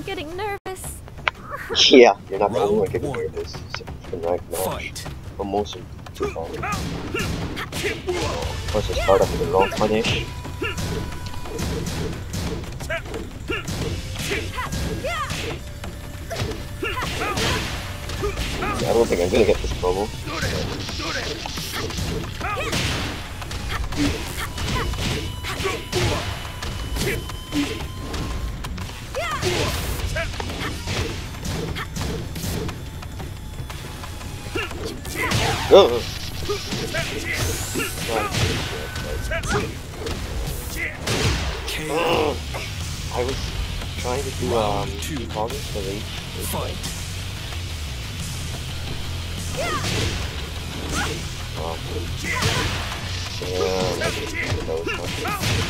getting nervous. Yeah, you're not the only one Round getting one. nervous. It's a ranked match. Fight. But most of them do. Of course, I start off with the wrong punish. I don't think I'm gonna get this promo. Oh. Oh. I was trying to do target for the Fight. Oh. Yeah, I didn't know that was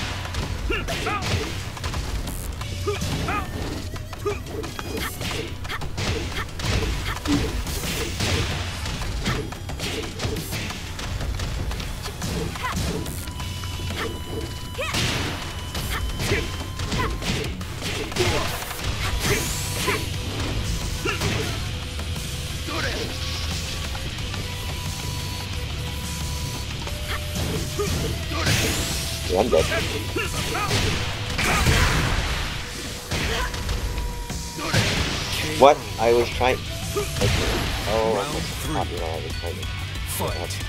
yeah, I'm dead. What? I was trying. Oh, Round three. I was trying to. Fight.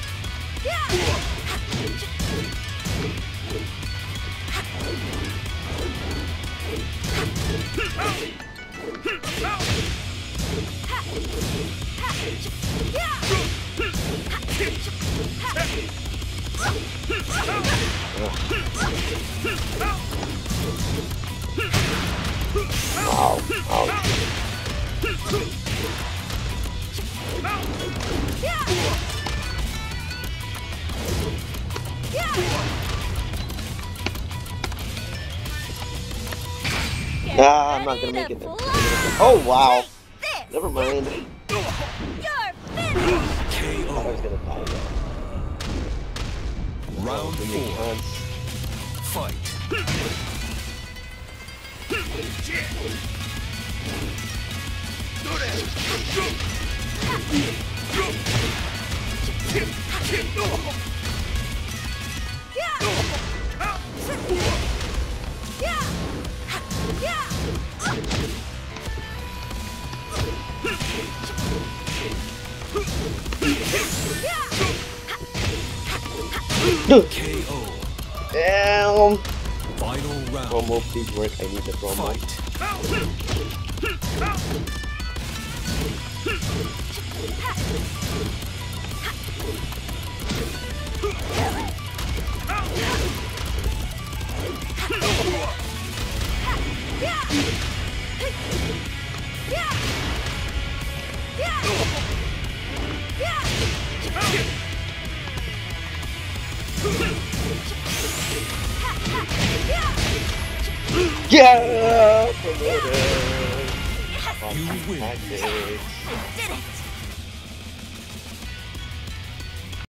Wow. Ouch. Ah, I'm not gonna make it. Oh wow. Never mind. I thought I was gonna die there. Round four. Fight. KO. Damn. Final round. Promo, please work. I need the promo. Fight. Yeah! Promoted! You win. Tactics. Did it!